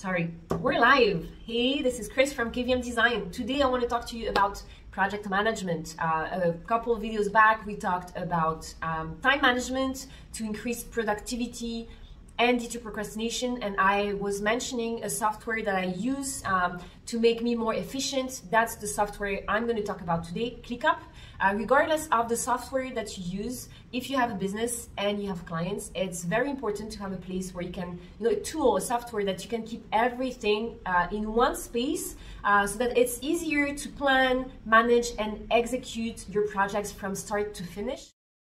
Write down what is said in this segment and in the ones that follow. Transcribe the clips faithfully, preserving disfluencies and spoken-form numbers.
Sorry, we're live. Hey, this is Kris from K V M Design. Today I want to talk to you about project management. Uh, a couple of videos back we talked about um, time management to increase productivity and deter procrastination, and I was mentioning a software that I use um, to make me more efficient. That's the software I'm going to talk about today, ClickUp. Uh, regardless of the software that you use, if you have a business and you have clients, it's very important to have a place where you can, you know, a tool, a software that you can keep everything uh, in one space uh, so that it's easier to plan, manage, and execute your projects from start to finish.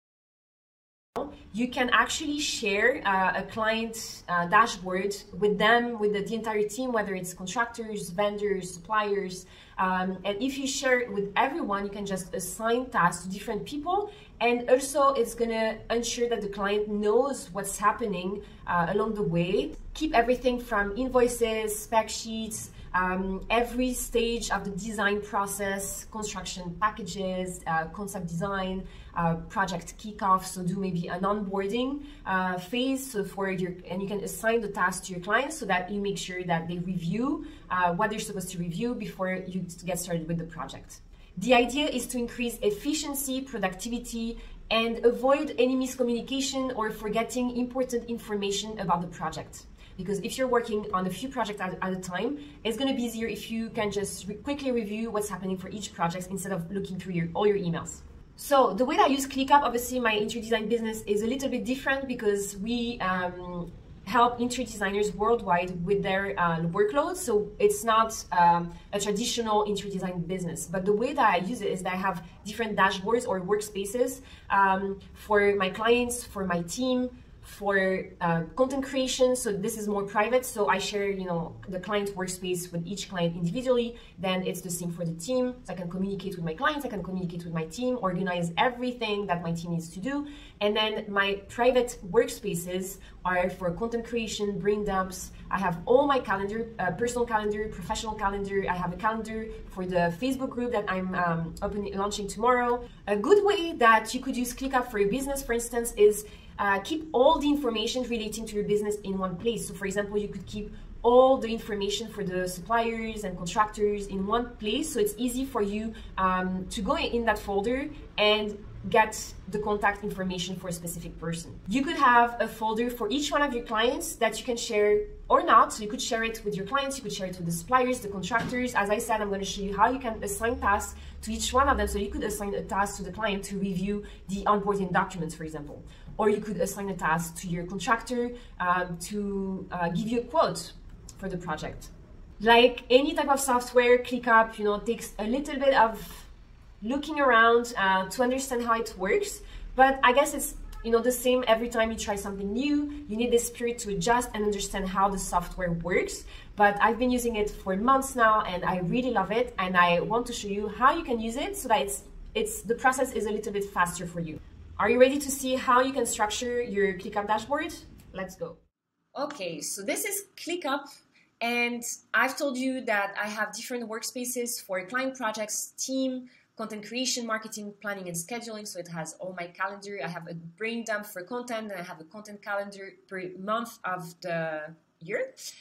You can actually share uh, a client uh, dashboard with them, with the, the entire team, whether it's contractors, vendors, suppliers. Um, and if you share it with everyone, you can just assign tasks to different people. And also it's gonna ensure that the client knows what's happening uh, along the way. Keep everything from invoices, spec sheets, Um, every stage of the design process, construction packages, uh, concept design, uh, project kickoff. So do maybe an onboarding uh, phase. So for your, and you can assign the task to your clients so that you make sure that they review uh, what they're supposed to review before you get started with the project. The idea is to increase efficiency, productivity, and avoid any miscommunication or forgetting important information about the project. Because if you're working on a few projects at, at a time, it's going to be easier if you can just re quickly review what's happening for each project instead of looking through your, all your emails. So the way that I use ClickUp, obviously my interior design business is a little bit different because we um, help interior designers worldwide with their uh, workload. So it's not um, a traditional interior design business. But the way that I use it is that I have different dashboards or workspaces um, for my clients, for my team, for uh, content creation. So this is more private. So I share, you know, the client workspace with each client individually. Then it's the same for the team. So I can communicate with my clients, I can communicate with my team, organize everything that my team needs to do. And then my private workspaces are for content creation, brain dumps. I have all my calendar, uh, personal calendar, professional calendar. I have a calendar for the Facebook group that I'm um, opening, launching tomorrow. A good way that you could use ClickUp for your business, for instance, is Uh, keep all the information relating to your business in one place. So for example, you could keep all the information for the suppliers and contractors in one place, so it's easy for you um, to go in that folder and get the contact information for a specific person. You could have a folder for each one of your clients that you can share or not. So you could share it with your clients, you could share it with the suppliers, the contractors. As I said, I'm going to show you how you can assign tasks to each one of them. So you could assign a task to the client to review the onboarding documents, for example. Or you could assign a task to your contractor um, to uh, give you a quote for the project. Like any type of software, ClickUp, you know, takes a little bit of looking around uh, to understand how it works. But I guess it's, you know, the same every time you try something new. You need the spirit to adjust and understand how the software works. But I've been using it for months now, and I really love it. And I want to show you how you can use it so that it's, it's the process is a little bit faster for you. Are you ready to see how you can structure your ClickUp dashboard? Let's go. Okay, so this is ClickUp, and I've told you that I have different workspaces for client projects, team, content creation, marketing, planning, and scheduling. So it has all my calendar. I have a brain dump for content, and I have a content calendar per month of the year.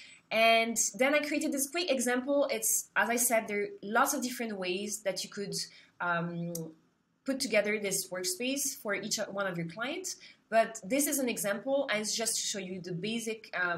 And then I created this quick example. It's, as I said, there are lots of different ways that you could um, put together this workspace for each one of your clients. But this is an example, and it's just to show you the basic, um,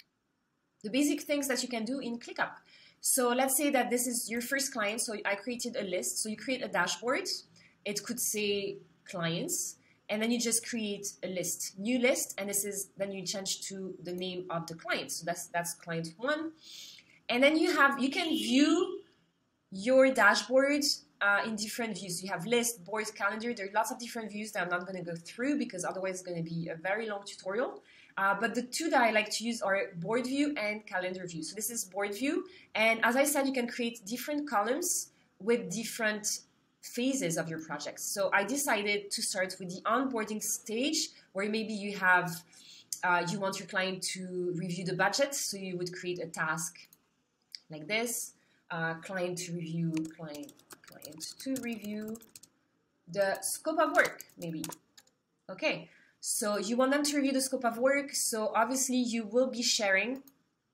the basic things that you can do in ClickUp. So let's say that this is your first client. So I created a list. So you create a dashboard. It could say clients, and then you just create a list, new list, and this is then you change to the name of the client. So that's that's client one, and then you have you can view your dashboard Uh, in different views. You have list, board, calendar. There are lots of different views that I'm not going to go through because otherwise it's going to be a very long tutorial. Uh, but the two that I like to use are board view and calendar view. So this is board view. And as I said, you can create different columns with different phases of your project. So I decided to start with the onboarding stage, where maybe you have, uh, you want your client to review the budget. So you would create a task like this, uh, client to review, client, client to review the scope of work, maybe. Okay, so you want them to review the scope of work. So obviously you will be sharing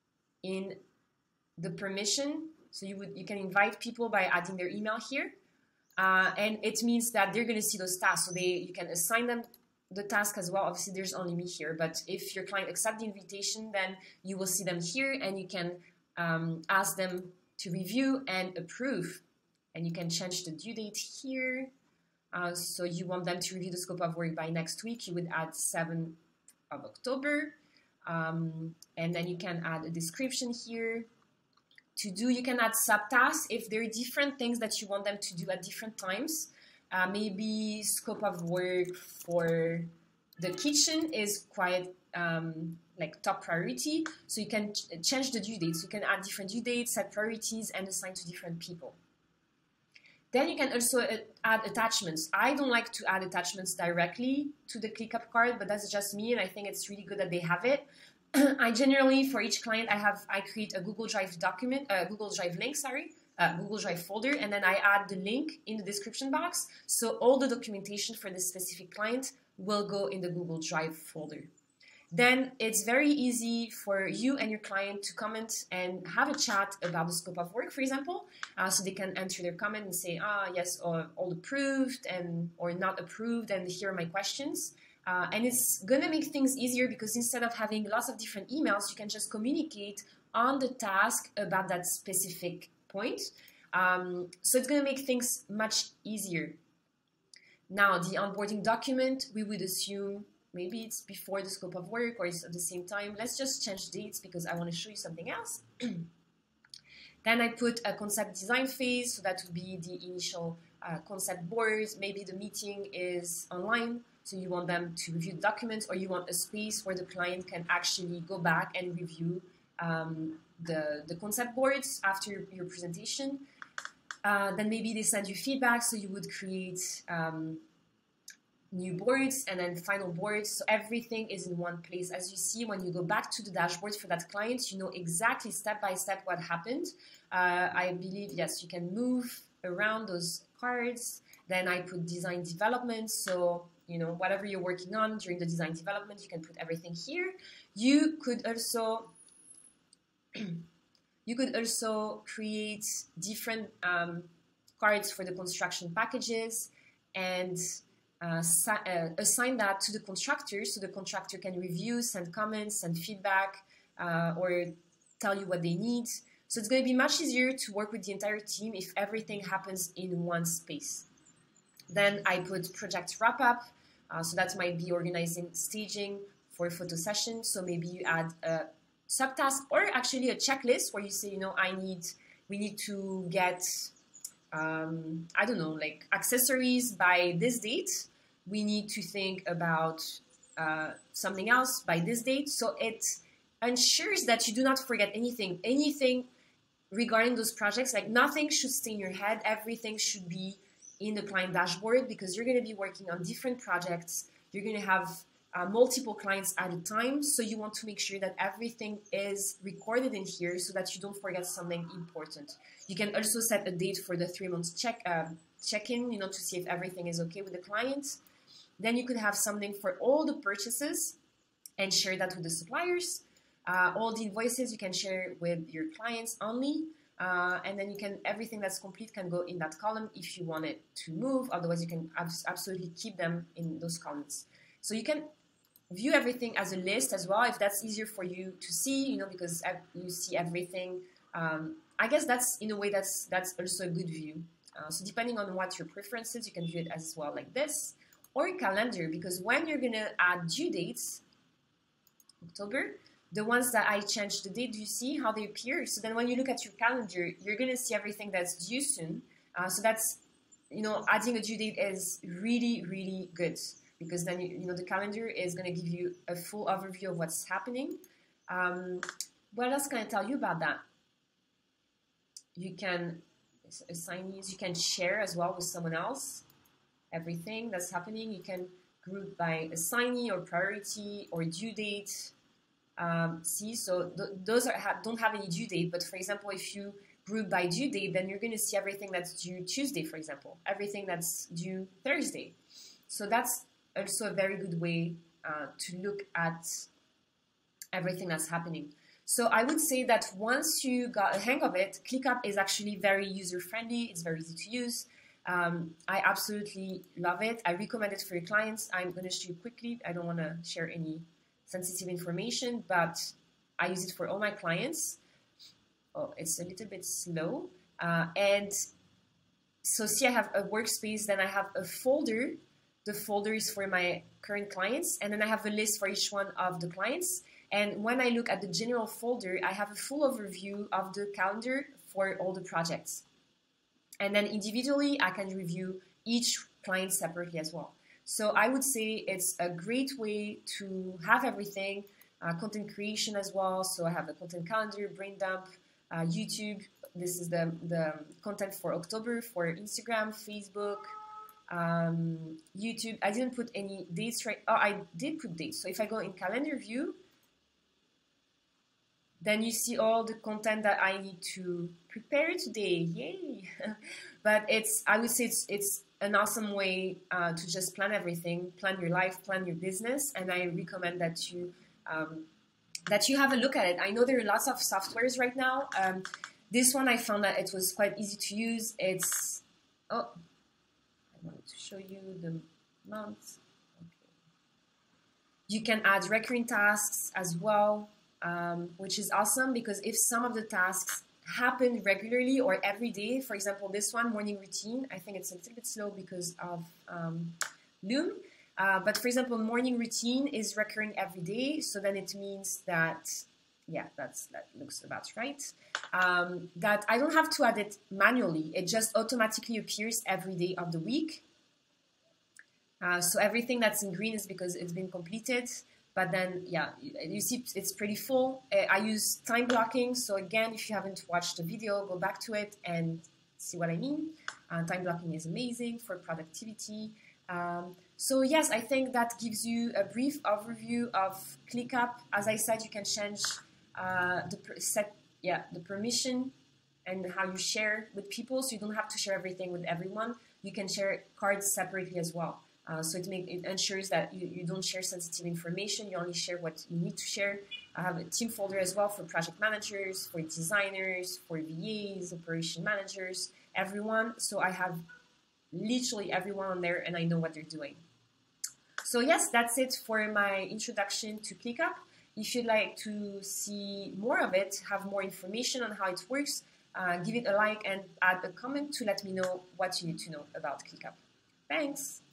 in the permission. So you would you can invite people by adding their email here. Uh, and it means that they're going to see those tasks. So they you can assign them the task as well. Obviously, there's only me here. But if your client accepts the invitation, then you will see them here. And you can um, ask them to review and approve. And you can change the due date here. Uh, so you want them to review the scope of work by next week. You would add seventh of October. Um, and then you can add a description here. To do, you can add subtasks if there are different things that you want them to do at different times. Uh, maybe scope of work for the kitchen is quite um, like top priority. So you can ch change the due dates. You can add different due dates, set priorities, and assign to different people. Then you can also add attachments. I don't like to add attachments directly to the ClickUp card, but that's just me, and I think it's really good that they have it. I generally, for each client, I have I create a Google Drive document, a uh, Google Drive link, sorry, uh, Google Drive folder, and then I add the link in the description box. So all the documentation for this specific client will go in the Google Drive folder. Then it's very easy for you and your client to comment and have a chat about the scope of work, for example. Uh, so they can enter their comment and say, ah, yes, or all approved and or not approved, and here are my questions. Uh, and it's going to make things easier because instead of having lots of different emails, you can just communicate on the task about that specific point. Um, so it's going to make things much easier. Now, the onboarding document, we would assume maybe it's before the scope of work or it's at the same time. Let's just change dates because I want to show you something else. Then I put a concept design phase, so that would be the initial uh, concept boards. Maybe the meeting is online. So you want them to review the documents, or you want a space where the client can actually go back and review um, the, the concept boards after your, your presentation. Uh, then maybe they send you feedback, so you would create um, new boards and then final boards. So everything is in one place. As you see, when you go back to the dashboard for that client, you know exactly step by step what happened. Uh, I believe, yes, you can move around those cards. Then I put design development. So you know, whatever you're working on during the design development, you can put everything here. You could also, you could also create different um, cards for the construction packages and uh, uh, assign that to the contractor, so the contractor can review, send comments, send feedback, uh, or tell you what they need. So it's going to be much easier to work with the entire team if everything happens in one space. Then I put project wrap up. Uh, so that might be organizing staging for a photo session. So maybe you add a subtask or actually a checklist where you say, you know, I need, we need to get, um, I don't know, like accessories by this date. We need to think about uh, something else by this date. So it ensures that you do not forget anything, anything regarding those projects. Like nothing should stay in your head. Everything should be in the client dashboard because you're going to be working on different projects. You're going to have uh, multiple clients at a time. So you want to make sure that everything is recorded in here so that you don't forget something important. You can also set a date for the three months check, uh, check-in, you know, to see if everything is okay with the client. Then you could have something for all the purchases and share that with the suppliers. Uh, all the invoices you can share with your clients only. Uh, and then you can, everything that's complete can go in that column if you want it to move. Otherwise, you can abs absolutely keep them in those columns. So you can view everything as a list as well, if that's easier for you to see, you know, because you see everything. Um, I guess that's, in a way, that's, that's also a good view. Uh, so depending on what your preference is, you can view it as well like this. Or a calendar, because when you're going to add due dates, October, the ones that I changed the date, do you see how they appear? So then when you look at your calendar, you're going to see everything that's due soon. Uh, so that's, you know, adding a due date is really, really good because then, you, you know, the calendar is going to give you a full overview of what's happening. Um, what else can I tell you about that? You can assign these, you can share as well with someone else, everything that's happening. You can group by assignee or priority or due date. Um, see, so th those are, ha don't have any due date, but for example, if you group by due date, then you're going to see everything that's due Tuesday, for example, everything that's due Thursday. So that's also a very good way uh, to look at everything that's happening. So I would say that once you got a hang of it, ClickUp is actually very user-friendly. It's very easy to use. Um, I absolutely love it. I recommend it for your clients. I'm going to show you quickly. I don't want to share any sensitive information, but I use it for all my clients. Oh, it's a little bit slow. Uh, and so see, I have a workspace, then I have a folder. The folder is for my current clients, and then I have a list for each one of the clients. And when I look at the general folder, I have a full overview of the calendar for all the projects. And then individually, I can review each client separately as well. So I would say it's a great way to have everything, uh, content creation as well. So I have the content calendar, brain dump, uh, YouTube. This is the, the content for October for Instagram, Facebook, um, YouTube. I didn't put any dates right. Oh, I did put dates. So if I go in calendar view, then you see all the content that I need to prepare today. Yay! But it's, I would say it's, it's an awesome way uh, to just plan everything, plan your life, plan your business. And I recommend that you, um, that you have a look at it. I know there are lots of softwares right now. Um, this one, I found that it was quite easy to use. It's, oh, I wanted to show you the month. Okay. You can add recurring tasks as well. Um, which is awesome because if some of the tasks happen regularly or every day, for example, this one, morning routine, I think it's a little bit slow because of um, Loom. Uh, but for example, morning routine is recurring every day. So then it means that, yeah, that's, that looks about right. Um, that I don't have to add it manually. It just automatically appears every day of the week. Uh, so everything that's in green is because it's been completed. But then, yeah, you see it's pretty full. I use time blocking. So again, if you haven't watched the video, go back to it and see what I mean. Uh, time blocking is amazing for productivity. Um, so yes, I think that gives you a brief overview of ClickUp. As I said, you can change uh, the set, yeah, the permission and how you share with people. So you don't have to share everything with everyone. You can share cards separately as well. Uh, so it, make, it ensures that you, you don't share sensitive information. You only share what you need to share. I have a team folder as well for project managers, for designers, for V As, operation managers, everyone. So I have literally everyone on there and I know what they're doing. So yes, that's it for my introduction to ClickUp. If you'd like to see more of it, have more information on how it works, uh, give it a like and add a comment to let me know what you need to know about ClickUp. Thanks.